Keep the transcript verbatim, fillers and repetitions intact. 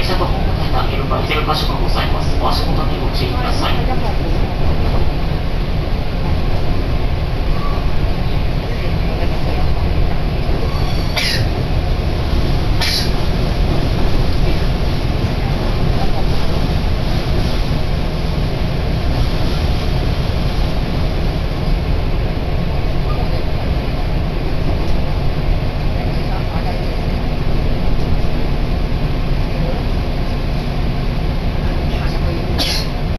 電車とホームタイム上げる場合、ゼロ箇所がございます。お足元にご注意ください。